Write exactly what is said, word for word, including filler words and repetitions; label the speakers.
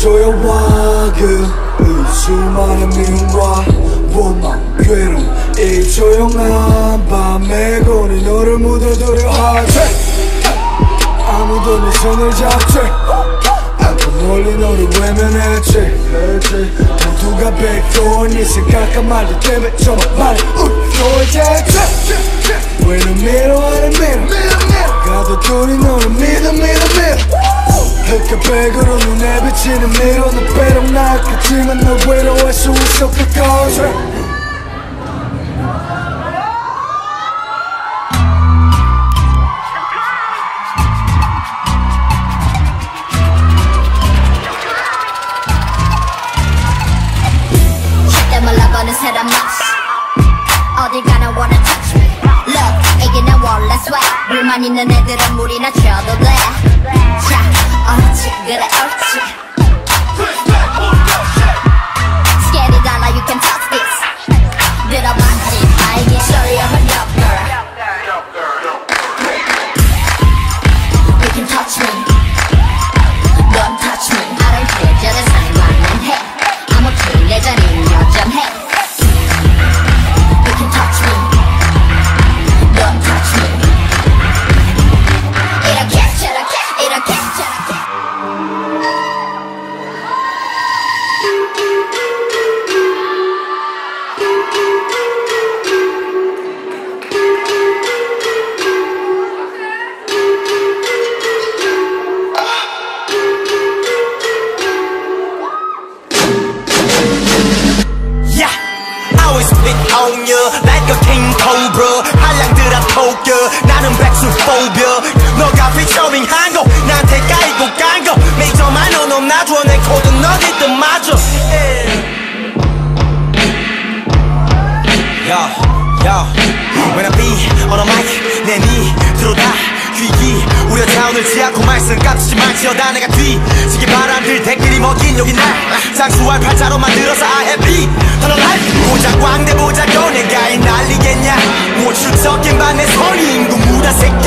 Speaker 1: 조용한 그 수많은 미움과 원망 괴로움 이 조용한 밤에 고니 너를 묻어두려 하지 아무도 네 손을 잡지 않고 멀리 너를 외면했지 모두가 백도원 네 생각한 말들 때문에 정말 많이 울고 있겠지 왜 너 밀어하는 밀어 가도 둘이 너를 믿어 믿어 믿어 흑백으로 눈에 비치는 미로 너 빼록 나겠지만 너 외로워할 수 있어 그것을
Speaker 2: 절대 몰라보는 사람 맛 어딜 가나 wanna touch me Look 이게 내 원래 swag 불만 있는 애들은 물이나 쳐도 돼 자 옳지 그래 옳지 Scared 달라 you can touch this 들어봤지 알게 Sorry I'm a dope girl You can touch me Don't touch me I don't care 저런 상관은 해 I'm okay 내 자리는 여전해 You can touch me Don't touch me 이렇게 저렇게 이렇게 저렇게
Speaker 3: on you like a king cobra 한량들아 토껴 나는 백수포비아 너가 피처링한 거 나한테 까이고 깐거 메이저만 너너 놔줘 내 코드는 어디든 맞아 Yo, yo When I be on a mic 내 밑으로 다 귀기 우려 타운을지 않고 말씀 깝치지 말지어다 내가 뒤지게 바람들 댓글이 먹인 여기 나 장수할 팔자로 만들어서 I happy on a life 고작 광대 보자고 내가 이 난리겠냐 못 추적인 반내 손이 인구 무다 새끼